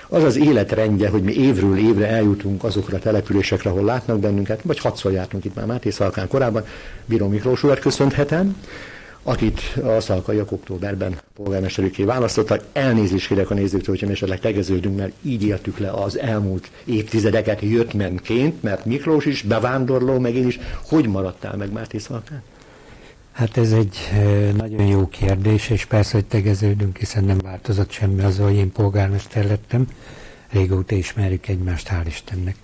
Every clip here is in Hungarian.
az az életrendje, hogy mi évről évre eljutunk azokra a településekre, ahol látnak bennünket, vagy 6-szor jártunk itt már Máté Szalkán korábban, Bíró Miklós urat köszönhetem, akit a szalkaiak októberben polgármesterükké választottak. Elnézést kérek a nézőktől, hogyha mi esetleg tegeződünk, mert így éltük le az elmúlt évtizedeket jöttmenként, mert Miklós is, bevándorló, meg én is. Hogy maradtál meg Máté Szalkán? Hát ez egy nagyon jó kérdés, és persze, hogy tegeződünk, hiszen nem változott semmi az, hogy én polgármester lettem. Régóta ismerjük egymást, hál' Istennek.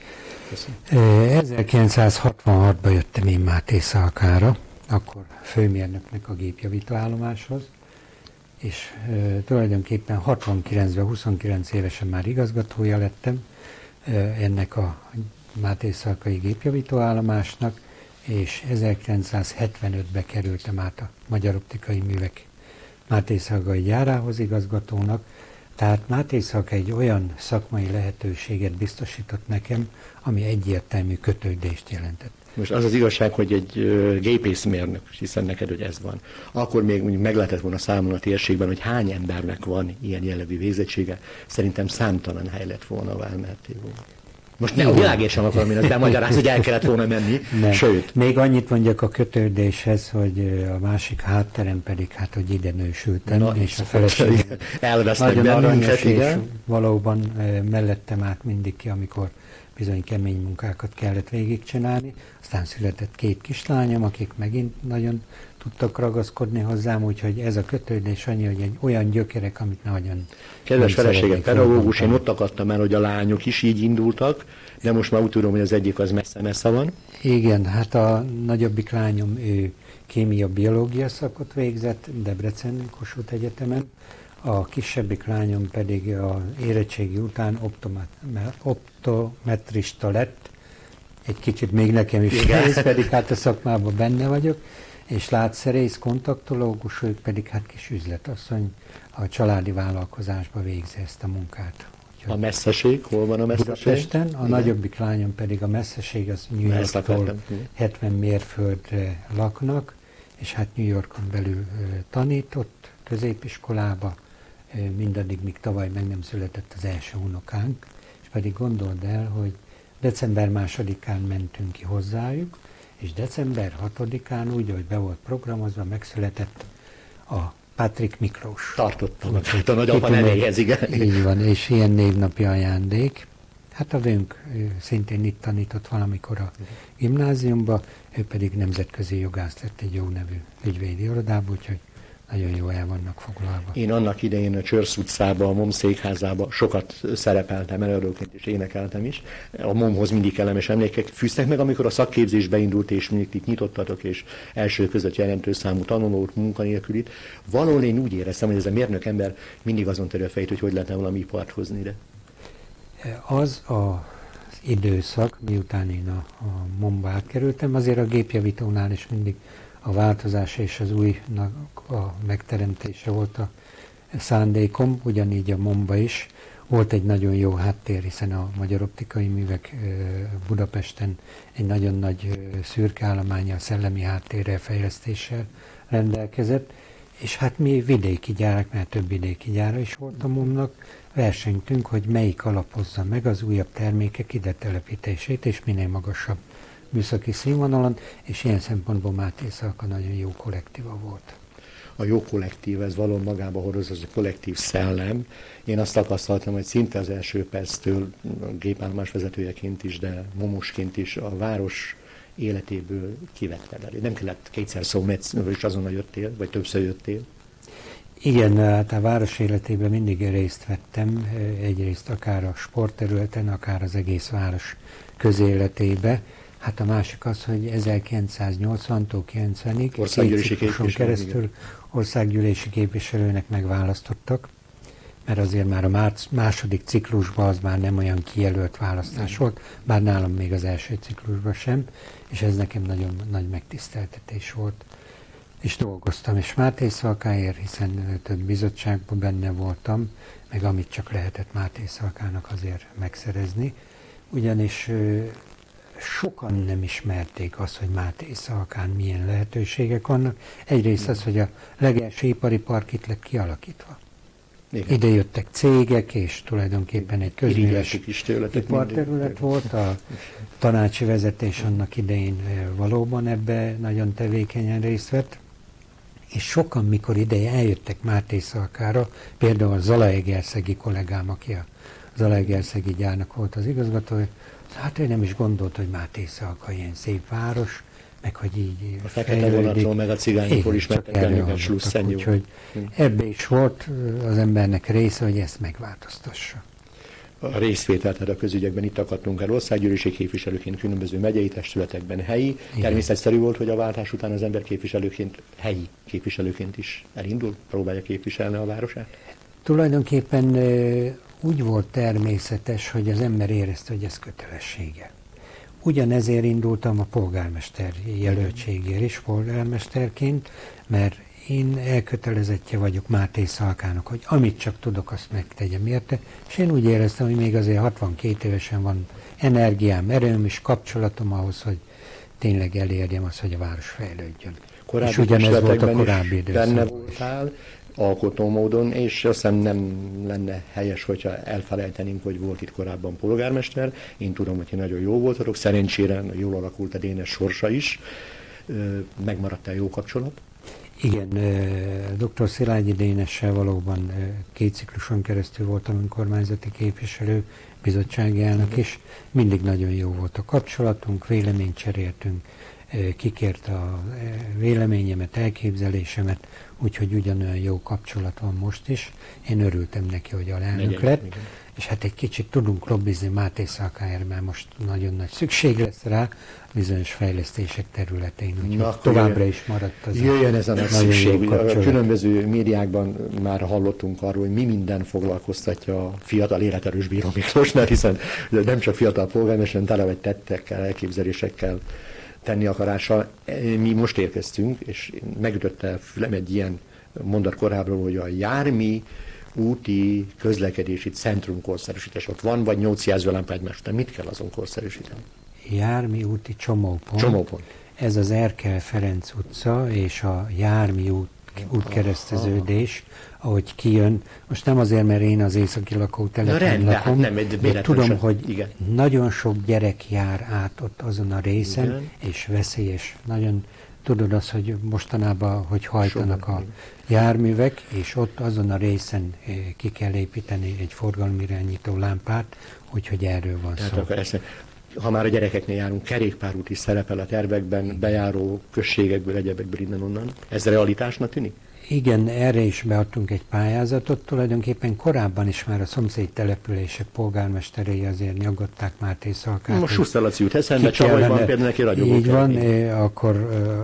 1966-ban jöttem én Máté Szalkára, akkor főmérnöknek a gépjavító állomáshoz, és tulajdonképpen 69-ben, 29 évesen már igazgatója lettem ennek a Máté Szalkai gépjavító állomásnak, és 1975-ben kerültem át a Magyar Optikai Művek Máté Szalkai gyárához igazgatónak, tehát Máté Szalka egy olyan szakmai lehetőséget biztosított nekem, ami egyértelmű kötődést jelentett. Most az az igazság, hogy egy gépészmérnök, hiszen neked, hogy ez van, akkor még meg lehetett volna számolni a térségben, hogy hány embernek van ilyen jellegű végzettsége. Szerintem számtalan hely lett volna, elmehettél volna. Most ne a világért sem akarom én azt bemagyarázni, hogy el kellett volna menni, sőt. Még annyit mondjak a kötődéshez, hogy a másik hátterem pedig, hát, hogy ide nősültem, és a feleségem nagyon aranyos, és valóban mellettem át mindig ki, amikor bizony kemény munkákat kellett végigcsinálni. Aztán született 2 kislányom, akik megint nagyon tudtak ragaszkodni hozzám, úgyhogy ez a kötődés annyi, hogy egy olyan gyökerek, amit nagyon... Kedves feleségem, pedagógus, én ott akadtam el, hogy a lányok is így indultak, de most már úgy tudom, hogy az egyik az messze-messze van. Igen, hát a nagyobbik lányom, ő kémia-biológia szakot végzett Debrecen Kossuth Egyetemen, a kisebbik lányom pedig az érettségi után optometrista lett, egy kicsit még nekem is nehéz, pedig hát a szakmában benne vagyok, és látszerész, kontaktológus, ők pedig hát kis üzletasszony, a családi vállalkozásba végzi ezt a munkát. Úgyhogy a messzeség, hol van a messzeség? Budapesten, a nagyobbik lányom pedig a messzeség, az New Yorktól 70 mérföldre laknak, és hát New Yorkon belül tanított középiskolába, mindaddig, míg tavaly meg nem született az első unokánk, és pedig gondold el, hogy december 2-án mentünk ki hozzájuk, és december 6-án úgy, hogy be volt programozva, megszületett a Patrik Miklós. Tartottam a nagyapa nevéhez, igen. Így van, és ilyen névnapi ajándék. Hát a vőnk szintén itt tanított valamikor a gimnáziumba, ő pedig nemzetközi jogász lett egy jó nevű ügyvédi irodában, úgyhogy nagyon jó el vannak foglalva. Én annak idején a Csörsz utcában, a MOM székházában sokat szerepeltem előadóként, és énekeltem is. A MOM-hoz mindig kellemes emlékek fűztek meg, amikor a szakképzésbe indult, és mindig itt nyitottatok, és első között jelentős számú tanulót, munkanélkülit. Valahol én úgy éreztem, hogy ez a mérnök ember mindig azon törő a fejét, hogy lehetne valami ipart hozni ide. Az az időszak, miután én a MOM-ba átkerültem, azért a gépjavítónál is mindig a változás és az újnak a megteremtése volt a szándékom, ugyanígy a MOM-ba is. Volt egy nagyon jó háttér, hiszen a Magyar Optikai Művek Budapesten egy nagyon nagy szürke állománya, szellemi háttérrel, fejlesztéssel rendelkezett, és hát mi vidéki gyárak, mert több vidéki gyára is volt a MOM-nak, versenytünk, hogy melyik alapozza meg az újabb termékek ide telepítését, és minél magasabb műszaki színvonalon, és ilyen szempontból Máté Szalka nagyon jó kollektíva volt. A jó kollektív, ez valóban magába hordozza, az a kollektív szellem. Én azt tapasztaltam, hogy szinte az első perctől gépállomás vezetőjeként is, de momosként is a város életéből kivetted el. Nem kellett kétszer szólni, és azonnal jöttél, vagy többször jöttél. Igen, hát a város életében mindig részt vettem, egyrészt akár a sportterületen, akár az egész város közéletébe. Hát a másik az, hogy 1980-tól 90-ig két cikluson keresztül országgyűlési képviselőnek megválasztottak, mert azért már a második ciklusban az már nem olyan kijelölt választás volt, bár nálam még az első ciklusban sem, és ez nekem nagyon nagy megtiszteltetés volt. És dolgoztam, és Máté Szalkáért, hiszen több bizottságban benne voltam, meg amit csak lehetett Máté Szalkának azért megszerezni, ugyanis sokan nem ismerték azt, hogy Máté Szalkán milyen lehetőségek vannak. Egyrészt az, hogy a legelső ipari park itt lett kialakítva. Ide jöttek cégek, és tulajdonképpen egy közműves iparterület volt. A tanácsi vezetés annak idején valóban ebbe nagyon tevékenyen részt vett, és sokan, mikor ide eljöttek Mátészalkára, például a zalaegerszegi kollégám, aki a zalaegerszegi gyárnak volt az igazgatója, hát ő nem is gondolt, hogy Mátészalka ilyen szép város, meg hogy így a fekete vonatról, meg a cigányokról is mentek bennünket Slusszennyú. Úgyhogy ebbe is volt az embernek része, hogy ezt megváltoztassa. A részvételt a közügyekben itt akadtunk el országgyűlési képviselőként, különböző megyei testületekben, helyi. Igen. Természetszerű volt, hogy a váltás után az ember képviselőként, helyi képviselőként is elindul, próbálja képviselni a városát? Tulajdonképpen úgy volt természetes, hogy az ember érezte, hogy ez kötelessége. Ugyanezért indultam a polgármester jelöltségért is polgármesterként, mert én elkötelezettje vagyok Mátészalkának, hogy amit csak tudok, azt megtegyem érte, és én úgy éreztem, hogy még azért 62 évesen van energiám, erőm és kapcsolatom ahhoz, hogy tényleg elérjem azt, hogy a város fejlődjön. Korábbi és ugyanez volt a korábbi időszak. Benne voltál, alkotó módon, és azt hiszem nem lenne helyes, hogyha elfelejtenénk, hogy volt itt korábban polgármester. Én tudom, hogy nagyon jó voltatok, szerencsére jól alakult a Dénes sorsa is. Megmaradt a jó kapcsolat? Igen, dr. Szilágyi Dénessel valóban 2 cikluson keresztül voltam önkormányzati képviselő, bizottsági elnök is. Mindig nagyon jó volt a kapcsolatunk, véleményt cseréltünk, kikérte a véleményemet, elképzelésemet, úgyhogy ugyanolyan jó kapcsolat van most is. Én örültem neki, hogy alelnök lett, és hát egy kicsit tudunk lobbizni Mátészalkáért, mert most nagyon nagy szükség lesz rá bizonyos fejlesztések területén, úgyhogy továbbra is maradt az. Jöjjön ez a nagy szükség. A különböző médiákban már hallottunk arról, hogy mi minden foglalkoztatja a fiatal életerős Bíró Miklós, mert hiszen nem csak fiatal polgármester, tele vagy tettekkel, elképzelésekkel, tenni akarással. Mi most érkeztünk, és megütötte a fülem egy ilyen mondat korábban, hogy a jármi úti közlekedési centrum korszerűsítés. Ott van, vagy 8 jelzőlámpa egymás után. Mit kell azon korszerűsíteni? Jármi úti csomópont. Ez az Erkel Ferenc utca és a Jármi útkereszteződés, ahogy kijön. Most nem azért, mert én az északi lakótelepen lakom, de tudom, hogy igen, nagyon sok gyerek jár át ott azon a részen, igen, és veszélyes. Nagyon tudod azt, hogy mostanában, hogy hajtanak a járművek, és ott azon a részen ki kell építeni egy forgalomirányító lámpát, úgyhogy erről van szó. Ha már a gyerekeknél járunk, kerékpárút is szerepel a tervekben, bejáró községekből, egyebekből innen-onnan. Ez realitásnak tűnik? Igen, erre is beadtunk egy pályázatot. Tulajdonképpen korábban is már a szomszéd települések polgármesterei azért nyaggatták Mátészalkát. Most Susztalaci út eszembe, Csavajban például neki ragyogó. Így van, akkor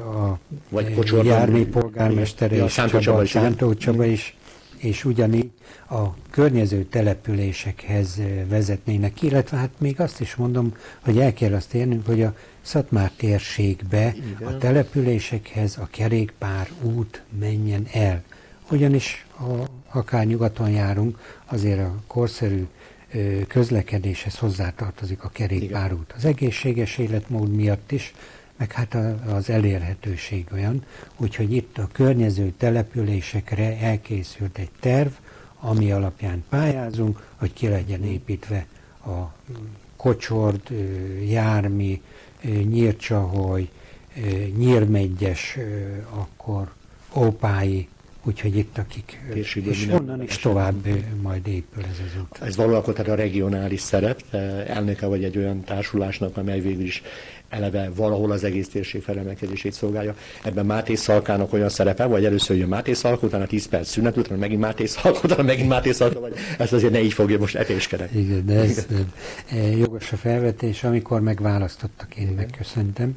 a Jármi polgármestere is, Szántó Csaba is, és ugyanígy a környező településekhez vezetnének, illetve hát még azt is mondom, hogy el kell azt érnünk, hogy a Szatmár térségbe, igen, a településekhez a kerékpár út menjen el. Ugyanis, ha akár nyugaton járunk, azért a korszerű közlekedéshez hozzátartozik a kerékpárút. Az egészséges életmód miatt is, meg hát az elérhetőség olyan, úgyhogy itt a környező településekre elkészült egy terv, ami alapján pályázunk, hogy ki legyen építve a Kocsord, Jármi, Nyírcsaholy, Nyírmegyes, akkor Ópályi, úgyhogy itt akik, és onnan is tovább majd épül ez az út. Ez valóban tehát a regionális szerep, elnöke vagy egy olyan társulásnak, amely végül is eleve valahol az egész térség felemelkedését szolgálja. Ebben Mátészalkának olyan szerepe, vagy először jön Mátészalka, utána 10 perc szünet, utána megint Mátészalka, utána megint Mátészalka, vagy ezt azért ne így fogja most etéskedek. Igen, de ez jogos a felvetés. Amikor megválasztottak, én megköszöntem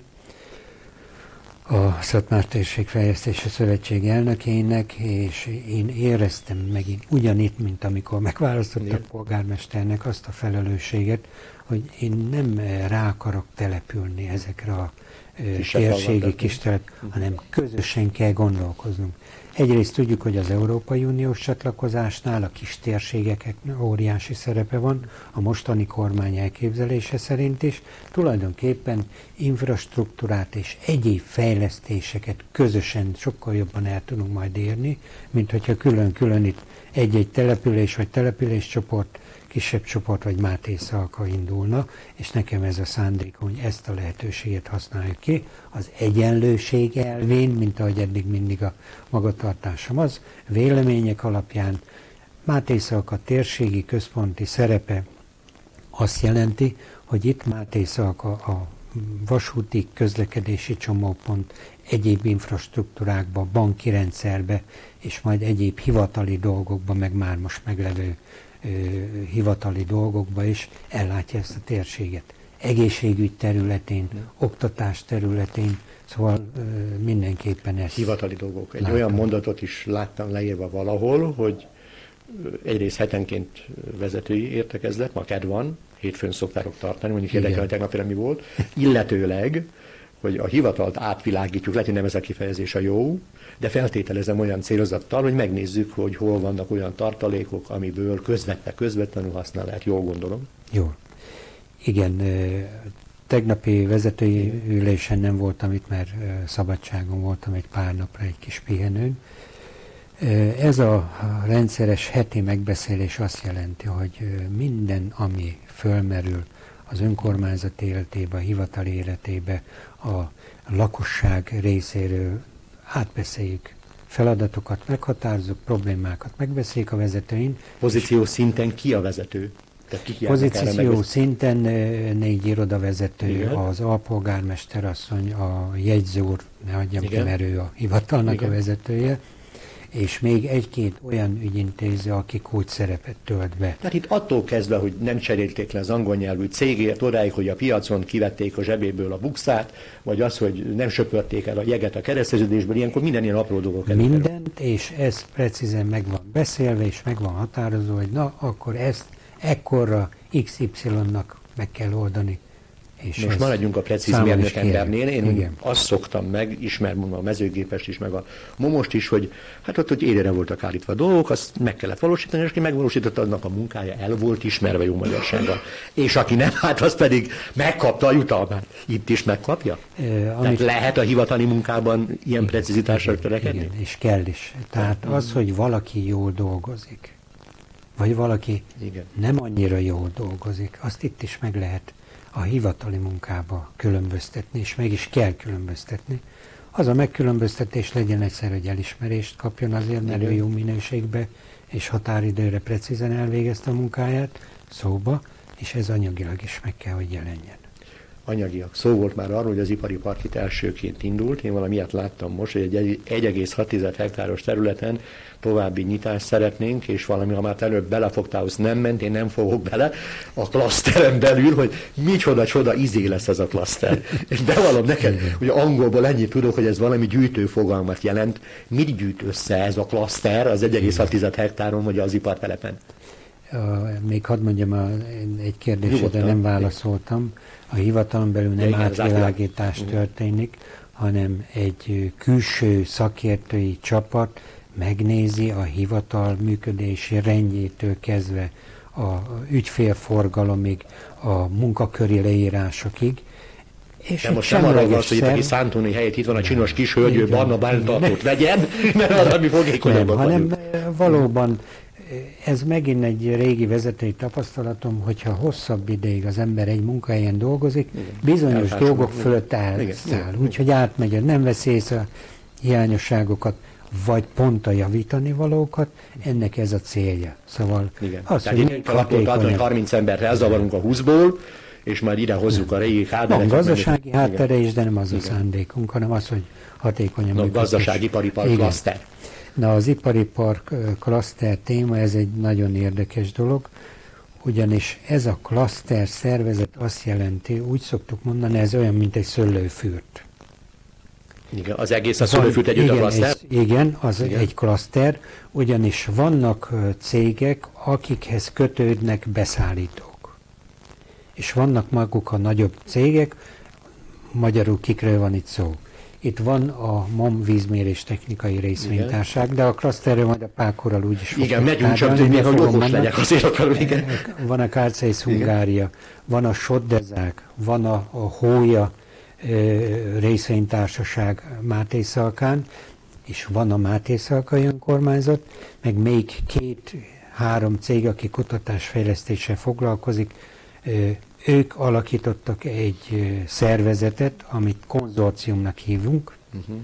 a Szatmár Térség Fejlesztési Szövetség elnökének, és én éreztem megint ugyanitt, mint amikor megválasztottak polgármesternek azt a felelősséget, hogy én nem rá akarok települni ezekre a térségi kis terület, hanem közösen kell gondolkoznunk. Egyrészt tudjuk, hogy az Európai Uniós csatlakozásnál a kis térségeknek óriási szerepe van, a mostani kormány elképzelése szerint is. Tulajdonképpen infrastruktúrát és egyéb fejlesztéseket közösen sokkal jobban el tudunk majd érni, mint hogyha külön-külön itt egy-egy település vagy településcsoport, kisebb csoport vagy Máté Szalka indulna, és nekem ez a szándékom, hogy ezt a lehetőséget használjuk ki. Az egyenlőség elvén, mint ahogy eddig mindig a magatartásom az, vélemények alapján Máté Szalka térségi központi szerepe azt jelenti, hogy itt Máté Szalka a vasúti közlekedési csomópont egyéb infrastruktúrákba, banki rendszerbe, és majd egyéb hivatali dolgokba, meg már most meglevő hivatali dolgokba is ellátja ezt a térséget. Egészségügy területén, oktatás területén, szóval mindenképpen ez. Hivatali dolgok. Egy olyan mondatot is láttam leírva valahol, hogy egyrészt hetenként vezetői értekezlet, ma kedd van, hétfőn szokták tartani, mondjuk érdekel, hogy tegnap mi volt, illetőleg, hogy a hivatalt átvilágítjuk, lehet, hogy nem ez a kifejezés a jó, de feltételezem olyan célozattal, hogy megnézzük, hogy hol vannak olyan tartalékok, amiből közvetlenül használ lehet. Jól gondolom? Jó. Igen, tegnapi vezetői ülésen nem voltam itt, mert szabadságon voltam egy pár napra egy kis pihenőn. Ez a rendszeres heti megbeszélés azt jelenti, hogy minden, ami fölmerül az önkormányzat életébe, a hivatal életébe, a lakosság részéről átbeszéljük. Feladatokat meghatározzuk, problémákat megbeszéljük a vezetőin. Pozíció szinten ki a vezető? Pozíció szinten 4 irodavezető, igen, az alpolgármester asszony, a jegyző úr, ne adjam ki, mert ő a hivatalnak, igen, a vezetője, és még egy-két olyan ügyintéző, aki úgy szerepet tölt be. Tehát itt attól kezdve, hogy nem cserélték le az angol nyelvű cégért, odáig, hogy a piacon kivették a zsebéből a bukszát, vagy az, hogy nem söpörték el a jeget a kereszteződésből, ilyenkor minden ilyen apró dolgok előkerül. Mindent, és ez precízen meg van beszélve, és meg van határozva, hogy na, akkor ezt ekkorra XY-nak meg kell oldani. És most maradjunk a precíz mérnök embernél. Én azt szoktam meg, ismerem a mezőgépest is, meg a momost is, hogy hát ott, hogy élére voltak állítva dolgok, azt meg kellett valósítani, és aki megvalósította, annak a munkája el volt ismerve jó magyarsággal. És aki nem, hát az pedig megkapta a jutalmát. Itt is megkapja? Tehát lehet a hivatali munkában ilyen precizitásra törekedni? Igen, és kell is. Tehát az, hogy valaki jól dolgozik, vagy valaki nem annyira jól dolgozik, azt itt is meg lehet a hivatali munkába különböztetni, és meg is kell különböztetni. Az a megkülönböztetés legyen egyszer, hogy elismerést kapjon azért, mert ő jó minőségbe és határidőre precízen elvégezte a munkáját szóba, és ez anyagilag is meg kell, hogy jelenjen. Anyagiak. Szó volt már arról, hogy az ipari park itt elsőként indult. Én valami ilyet láttam most, hogy egy 1,6 hektáros területen további nyitást szeretnénk, és valami, ha már előbb belefogtál, az nem ment, én nem fogok bele a klaszteren belül, hogy micsoda izé lesz ez a klaszter. És bevallom neked, hogy angolból ennyit tudok, hogy ez valami gyűjtő fogalmat jelent. Mit gyűjt össze ez a klaszter az 1,6 hektáron, vagy az ipartelepen? Még hadd mondjam egy kérdésre, de nem válaszoltam. A hivatalon belül nem átvilágítás történik, hanem egy külső szakértői csapat megnézi a hivatal működési rendjétől kezdve a ügyfélforgalomig, a munkaköri leírásokig. És de most nem arra van, hogy itt aki Szántoni helyett itt van a csinos kis hölgyő, barna bántartót vegyen, mert arra mi fogékonyabbak hanem valóban ez megint egy régi vezetői tapasztalatom, hogyha hosszabb ideig az ember egy munkahelyen dolgozik, bizonyos dolgok fölött elszáll. Úgyhogy átmegy, nem veszi észre a hiányosságokat, vagy pont a javítani valókat, ennek ez a célja. Szóval az, tehát hogy hatékonyabb. 30 emberre elzavarunk a 20-ból, és majd ide hozzuk a régi háttereket. Van gazdasági háttere is, de nem az a szándékunk, hanem az, hogy hatékonyan. Gazdasági-ipari park klaszter. Na, az ipari park klaszter téma, ez egy nagyon érdekes dolog, ugyanis ez a klaszter szervezet azt jelenti, úgy szoktuk mondani, ez olyan, mint egy szőlőfürt. Igen, az egész a szőlőfürt együtt a klaszter? Igen, egy klaszter, ugyanis vannak cégek, akikhez kötődnek beszállítók. És vannak maguk a nagyobb cégek, magyarul kikről van itt szó. Itt van a MOM vízmérés technikai részvénytársaság, de a klaszterről majd a Pákorral úgyis fogjuk. Igen, megyünk csak, hogy még a jogos legyek, azért akarom, igen. Van a Kárcész Hungária, van a Soddezák, van a Hója részvénytársaság Mátészalkán, és van a Mátészalkai önkormányzat, meg még 2-3 cég, aki kutatásfejlesztéssel foglalkozik. Ők alakítottak egy szervezetet, amit konzorciumnak hívunk,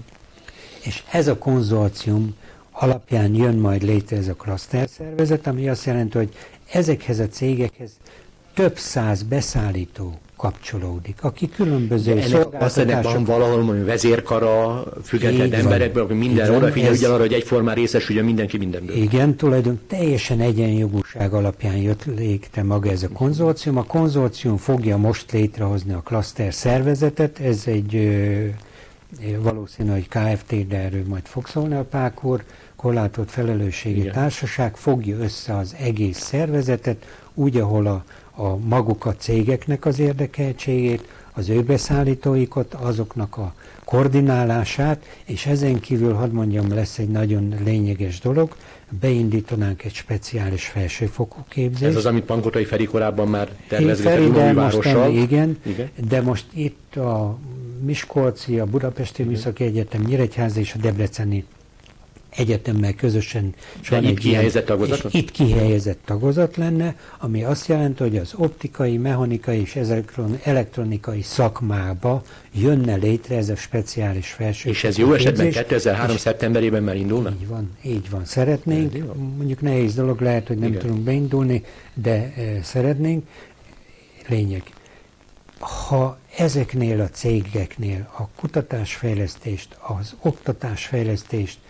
és ez a konzorcium alapján jön majd létre ez a klaszter szervezet, ami azt jelenti, hogy ezekhez a cégekhez több száz beszállító kapcsolódik, aki különböző szolgáltatások... Van valahol vezérkara, független emberekből, aki minden odafigyel ugyanarra, hogy egyformán részesüljön mindenki mindenből. Igen, tulajdonképpen teljesen egyenjogúság alapján jött létre maga ez a konzorcium. A konzorcium fogja most létrehozni a klaszter szervezetet, ez egy valószínű, hogy KFT, de erről majd fog szólni a Pák úr, korlátolt felelősségi társaság fogja össze az egész szervezetet, úgy, ahol a maguk a cégeknek az érdekeltségét, az ő beszállítóikat, azoknak a koordinálását, és ezen kívül, hadd mondjam, lesz egy nagyon lényeges dolog, beindítanánk egy speciális felsőfokú képzést. Ez az, amit Pankotai Feri korábban már tervezgetett Dunaújvárossal. Igen, de most itt a Miskolci, a Budapesti Műszaki Egyetem, Nyíregyháza és a Debreceni Egyetemmel közösen itt kihelyezett tagozat lenne, ami azt jelenti, hogy az optikai, mechanikai és elektronikai szakmába jönne létre ez a speciális felsőfokú. És ez jó esetben 2003. szeptemberében már indulna? Így van. Szeretnénk, mondjuk nehéz dolog, lehet, hogy nem tudunk beindulni, de szeretnénk. Lényeg. Ha ezeknél a cégeknél a kutatásfejlesztést, az oktatásfejlesztést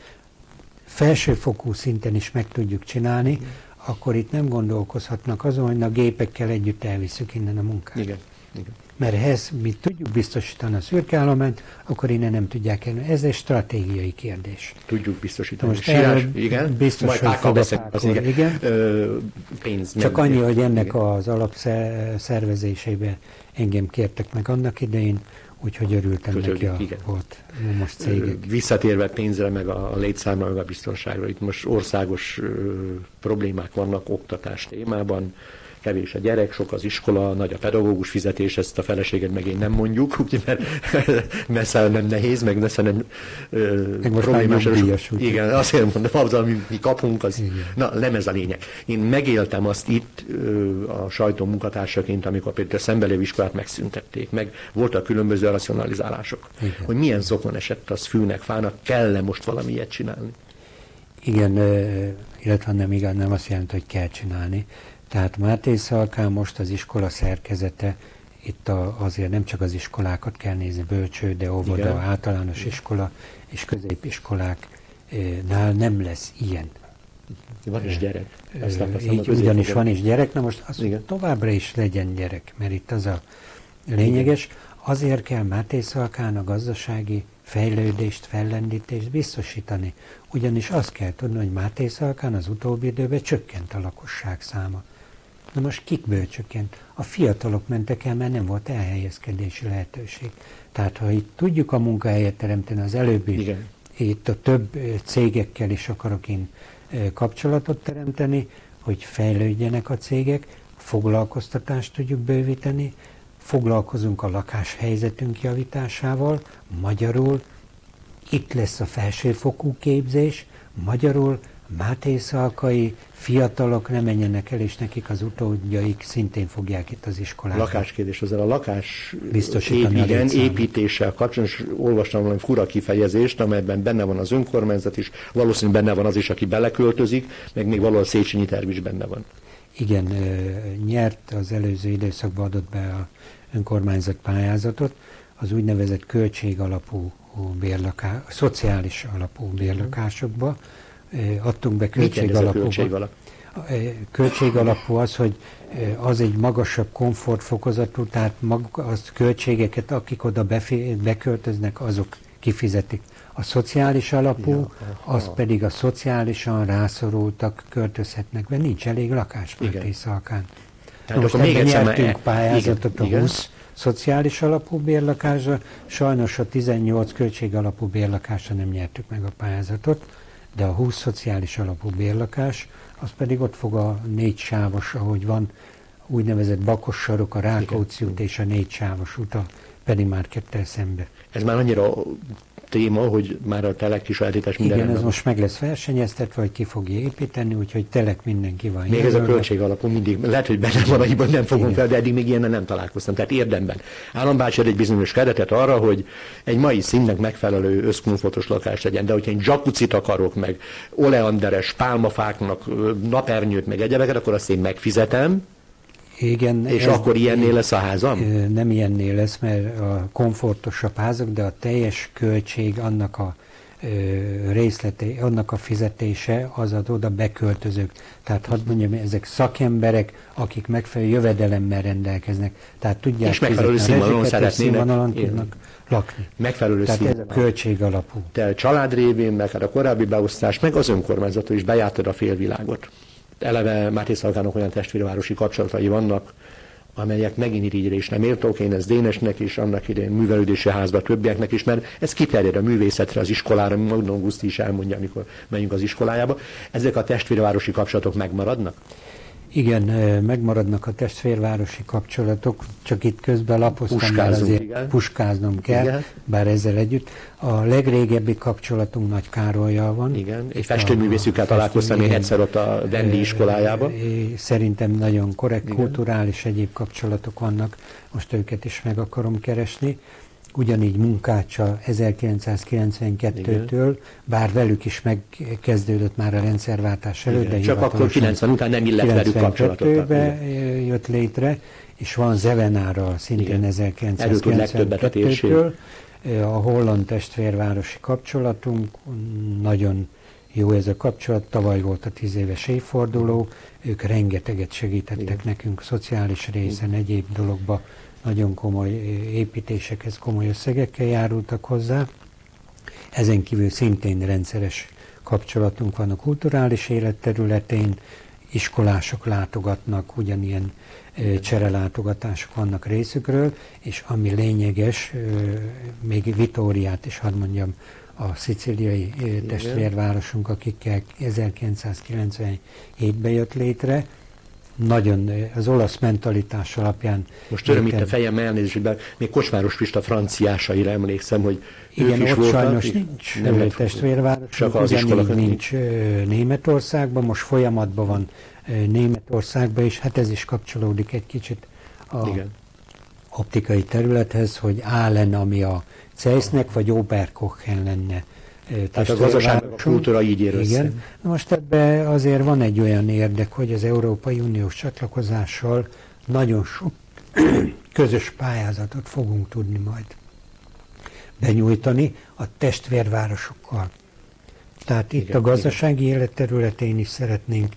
felsőfokú szinten is meg tudjuk csinálni, akkor itt nem gondolkozhatnak azon, hogy a gépekkel együtt elviszük innen a munkát. Igen. Mert ehhez mi tudjuk biztosítani a szürkeállományt, akkor innen nem tudják elni. Ez egy stratégiai kérdés. Tudjuk biztosítani. Most igen. Biztos, majd hogy igen. Pénz csak annyi, hogy ennek az alapszervezésébe engem kértek meg annak idején, úgyhogy örültem neki a volt most cégek. Visszatérve pénzre, meg a létszámra, meg a biztonságra, itt most országos problémák vannak oktatás témában, kevés a gyerek, sok az iskola, nagy a pedagógus fizetés, ezt a feleséget meg én nem mondjuk, úgy, mert messze nem nehéz, meg messze nem problémás. Igen, azért mondom, az, amit mi kapunk, az, nem ez a lényeg. Én megéltem azt itt a sajtó munkatársaként, amikor például a szembelévő iskolát megszüntették, meg voltak különböző racionalizálások. Igen. Hogy milyen zokon esett az fűnek, fának, kell-e most valami ilyet csinálni? Igen, illetve nem azt jelenti, hogy kell csinálni. Tehát Mátészalkán most az iskola szerkezete, itt azért nem csak az iskolákat kell nézni, bölcsőde, óvoda, általános iskola és középiskoláknál nem lesz ilyen. Van is gyerek. Így ugyanis van is gyerek, na most az továbbra is legyen gyerek, mert itt az a lényeges. Azért kell Mátészalkán a gazdasági fejlődést, fellendítést biztosítani. Ugyanis azt kell tudni, hogy Mátészalkán az utóbbi időben csökkent a lakosság száma. Na most kikből csökkent? A fiatalok mentek el, mert nem volt elhelyezkedési lehetőség. Tehát ha itt tudjuk a munkahelyet teremteni, az előbbi, itt a több cégekkel is akarok én kapcsolatot teremteni, hogy fejlődjenek a cégek, foglalkoztatást tudjuk bővíteni, foglalkozunk a lakáshelyzetünk javításával, magyarul itt lesz a felsőfokú képzés, magyarul Mátészalkai fiatalok ne menjenek el, és nekik az utódjaik szintén fogják itt az iskolát. Lakáskérdés, ezzel a lakás biztosítani építéssel kapcsolatban, olvastam valami fura kifejezést, amelyben benne van az önkormányzat is, valószínűleg benne van az is, aki beleköltözik, meg még valahol Széchenyi terv is benne van. Igen, nyert az előző időszakban adott be a önkormányzat pályázatot, az úgynevezett költségalapú szociális alapú bérlakásokba. Adtunk be költségalapúba. Költségalapú az, hogy az egy magasabb komfortfokozatú, tehát az költségeket, akik oda beköltöznek, azok kifizetik. A szociális alapú, az pedig a szociálisan rászorultak költözhetnek be, nincs elég lakás Mátészalkán. Most ebben nyertünk pályázatot a 20 szociális alapú bérlakásra. Sajnos a 18 költség alapú bérlakásra nem nyertük meg a pályázatot, de a 20 szociális alapú bérlakás, az pedig ott fog a 4 sávos, ahogy van, úgynevezett Bakos sarok, a Rákóczi út és a 4 sávos út a Penny Markettel szembe. Ez már annyira téma, hogy már a telek kisajátítás minden. Igen, ez most meg lesz versenyeztetve, hogy ki fogja építeni, úgyhogy telek mindenki van. Még ez a költség alapú mindig, lehet, hogy benne van, akiben nem fogunk fel, de eddig még ilyennel nem találkoztam. Tehát érdemben. Állambácsi ad egy bizonyos keretet arra, hogy egy mai színnek megfelelő összkomfortos lakás legyen, de hogyha én jacuzzit akarok, meg oleanderes pálmafáknak napernyőt, meg egyebeket, akkor azt én megfizetem. Igen, és akkor ilyennél lesz a házam? Nem ilyennél lesz, mert a komfortosabb házak, de a teljes költség, annak a részlete, annak a fizetése az adód a beköltözők. Tehát hadd mondjam, ezek szakemberek, akik megfelelő jövedelemmel rendelkeznek. Tehát tudják és megfelelő színvonalon szeretnének tudnak lakni. Megfelelő tehát ez a költség alapú. Te család révén, meg a korábbi beosztás, meg az önkormányzatról is bejártad a félvilágot. Eleve Mátészalkának olyan testvérvárosi kapcsolatai vannak, amelyek megint irigyelésre méltók, én ez Dénesnek is, annak idején művelődési házba többieknek is, mert ez kiterjed a művészetre, az iskolára, Magnon Guszti is elmondja, amikor megyünk az iskolájába. Ezek a testvérvárosi kapcsolatok megmaradnak? Igen, megmaradnak a testvérvárosi kapcsolatok, csak itt közben lapoztam, mert azért puskáznom kell, igen. Bár ezzel együtt. A legrégebbi kapcsolatunk Nagy Károllyal van. Igen, egy festőművészükkel találkoztam én egyszer ott a Vendi iskolájába. Szerintem nagyon korrekt, igen. Kulturális egyéb kapcsolatok vannak, most őket is meg akarom keresni. Ugyanígy Munkáccsal 1992-től, bár velük is megkezdődött már a rendszerváltás előtt, igen, de csak akkor 90 után nem illet velük kapcsolatot. Jött létre, és van Zevenárral szintén 1992-től. A holland testvérvárosi kapcsolatunk, nagyon jó ez a kapcsolat, tavaly volt a 10 éves évforduló, ők rengeteget segítettek, igen. Nekünk szociális részen, egyéb dologba, nagyon komoly építésekhez, komoly összegekkel járultak hozzá. Ezen kívül szintén rendszeres kapcsolatunk van a kulturális élet területén, iskolások látogatnak, ugyanilyen cserelátogatások vannak részükről, és ami lényeges, még Vitóriát is hadd mondjam, a szicíliai testvérvárosunk, akikkel 1997-ben jött létre, nagyon az olasz mentalitás alapján. Most öröm itt a fejem elnézést, még Kocsmáros Pista franciásaira emlékszem, hogy igen, ők is ott voltak, sajnos nincs testvérváros, csak az iskola nincs Németországban, most folyamatban van Németországban, és hát ez is kapcsolódik egy kicsit a optikai területhez, hogy Álen, ami a Zeissnek, vagy Oberkochen lenne. Tehát a gazdaság, a kultúra így ér össze. Igen. Most ebben azért van egy olyan érdek, hogy az Európai Uniós csatlakozással nagyon sok közös pályázatot fogunk tudni majd benyújtani a testvérvárosokkal. Tehát itt a gazdasági élet területén is szeretnénk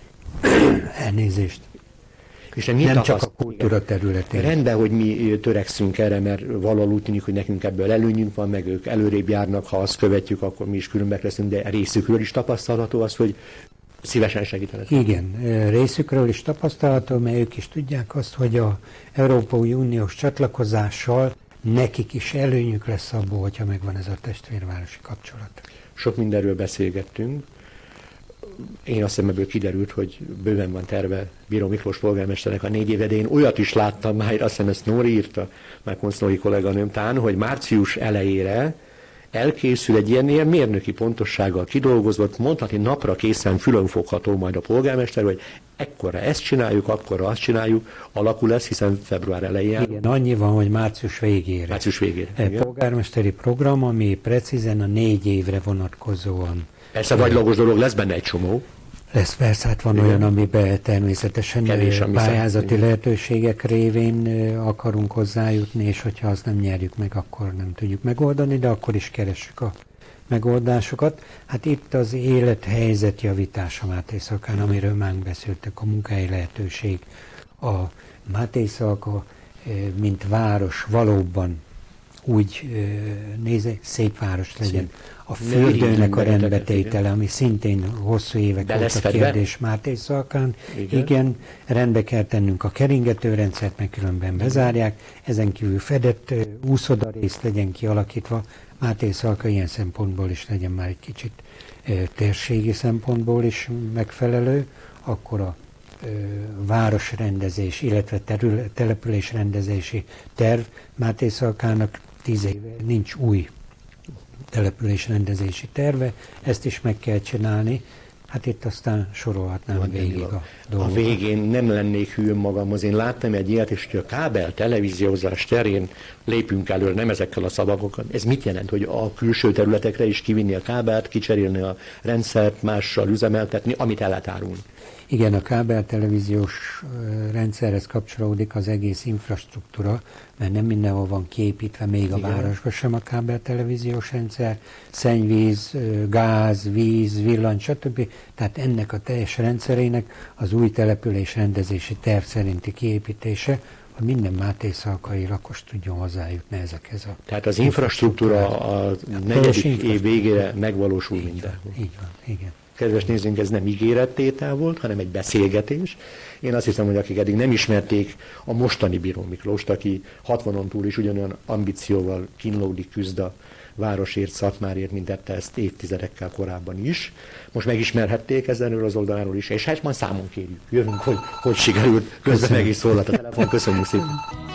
elnézést. És nem csak a kultúra területén. Rendben, hogy mi törekszünk erre, mert valahol úgy tűnik, hogy nekünk ebből előnyünk van, meg ők előrébb járnak, ha azt követjük, akkor mi is különbek leszünk, de részükről is tapasztalható az, hogy szívesen segítenek. Igen, részükről is tapasztalható, mert ők is tudják azt, hogy az Európai Uniós csatlakozással nekik is előnyük lesz abból, hogyha megvan ez a testvérvárosi kapcsolat. Sok mindenről beszélgettünk. Én azt hiszem, ebből kiderült, hogy bőven van terve Bíró Miklós polgármesternek a 4 éve, de én olyat is láttam már, azt hiszem ezt Nóri írta, már Konszlói kolléganőm tán, hogy március elejére elkészül egy ilyen mérnöki pontossággal kidolgozott, mondhatni napra készen fülönfogható majd a polgármester, hogy ekkorra ezt csináljuk, akkorra azt csináljuk, alakul lesz, hiszen február elején. Igen, annyi van, hogy március végére. Március végére. Egy polgármesteri program, ami precízen a 4 évre vonatkozóan. Persze vagylagos dolog, lesz benne egy csomó. Lesz persze, hát van olyan, amiben természetesen pályázati lehetőségek révén akarunk hozzájutni, és hogyha azt nem nyerjük meg, akkor nem tudjuk megoldani, de akkor is keressük a megoldásokat. Hát itt az élethelyzet javítása Mátészalkán, amiről már beszéltek, a munkahelyi lehetőség. A Mátészalka, mint város valóban úgy szép város legyen. A fürdőnek a rendbetétele, ami szintén hosszú évek óta kérdés Mátészalkán. Igen, rendbe kell tennünk a keringetőrendszert, mert különben bezárják. Ezen kívül fedett úszodarész legyen kialakítva. Mátészalka ilyen szempontból is legyen már egy kicsit térségi szempontból is megfelelő, akkor a városrendezés, illetve településrendezési terv Mátészalkának 10 éve nincs új településrendezési terve, ezt is meg kell csinálni. Hát itt aztán sorolhatnám végig a dolgokat. A végén nem lennék hű magamhoz. Én láttam egy ilyet, és hogy a kábel televíziózás terén lépünk elő, nem ezekkel a szavakkal. Ez mit jelent, hogy a külső területekre is kivinni a kábelt, kicserélni a rendszert, mással üzemeltetni, amit el lehet árulni? Igen, a kábel-televíziós rendszerhez kapcsolódik az egész infrastruktúra, mert nem mindenhol van kiépítve, még a városban sem a kábel-televíziós rendszer, szennyvíz, gáz, víz, villany, stb. Tehát ennek a teljes rendszerének az új település rendezési terv szerinti kiépítése, hogy minden mátészalkai lakos tudjon hozzájutni ezekhez a... Tehát az infrastruktúra a negyedik év végére megvalósul mindenhol. Így van, igen. Kedves nézőink, ez nem ígérettétel volt, hanem egy beszélgetés. Én azt hiszem, hogy akik eddig nem ismerték a mostani Bíró Miklóst, aki 60-on túl is ugyanolyan ambícióval kínlódik, küzd a városért, Szatmárért, mint tette ezt évtizedekkel korábban is. Most megismerhették ezenről az oldaláról is, és hát majd számon kérjük. Jövünk, hogy sikerült, közben meg is szólalt a telefon. Köszönjük szépen!